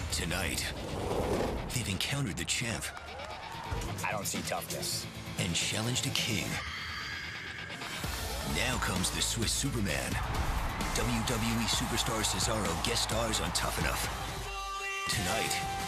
Tonight, they've encountered the champ I don't see toughness. and challenged a king. Now comes the Swiss Superman. WWE superstar Cesaro guest stars on Tough Enough. Tonight,